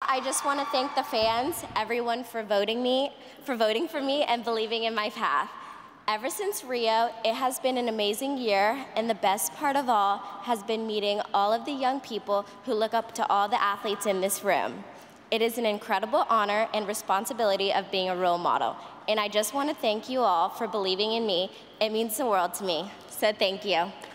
I just want to thank the fans, everyone for voting for me and believing in my path. Ever since Rio, it has been an amazing year, and the best part of all has been meeting all of the young people who look up to all the athletes in this room. It is an incredible honor and responsibility of being a role model, and I just want to thank you all for believing in me. It means the world to me, so thank you.